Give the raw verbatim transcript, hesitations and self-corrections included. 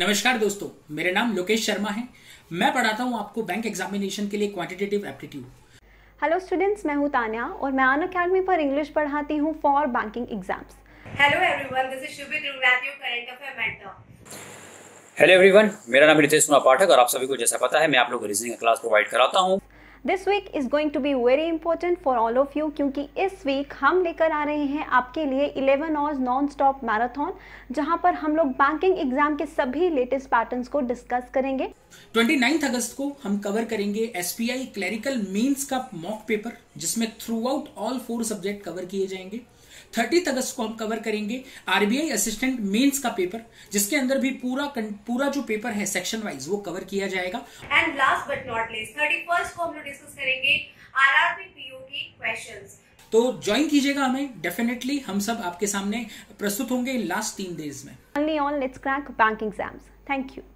नमस्कार दोस्तों, मेरा नाम लोकेश शर्मा है। मैं पढ़ाता हूं आपको बैंक एग्जामिनेशन के लिए क्वांटिटेटिव एप्टीट्यूड। हेलो स्टूडेंट्स, मैं हूं तान्या और मैं अनअकैडमी पर इंग्लिश पढ़ाती हूं for banking exams. Hello everyone, this is Shubhi ट्रुग्रात, your current affair mentor. Hello everyone, मेरा नाम रितेश कुमार पाठक और आप सभी को जैसा पता है मैं आप लोगों को रीजनिंग क्लास प्रोवाइड कराता हूं। This week is going to be very important for all of you, क्योंकि इस वीक हम लेकर आ रहे हैं आपके लिए eleven hours non stop marathon, जहां पर हम लोग बैंकिंग एग्जाम के सभी लेटेस्ट पैटर्न्स को डिस्कस करेंगे। उनतीस अगस्त को हम कवर करेंगे एसबीआई क्लरिकल मेंस का मॉक पेपर, जिसमें throughout all four subject cover किए जाएंगे। तीस अगस्त को हम कवर करेंगे आरबीआई असिस्टेंट मेंस का पेपर, जिसके अंदर भी पूरा पूरा जो पेपर है सेक्शन वाइज वो कवर किया जाएगा। And last but not least इकतीस को हम लोग डिस्कस करेंगे आरआरबी पीओ की क्वेश्चंस। तो ज्वाइन कीजिएगा हमें, डेफिनेटली हम सब आपके सामने प्रस्तुत होंगे लास्ट तीन डेज में। Only on Let's Crack Bank Exams. Thank you.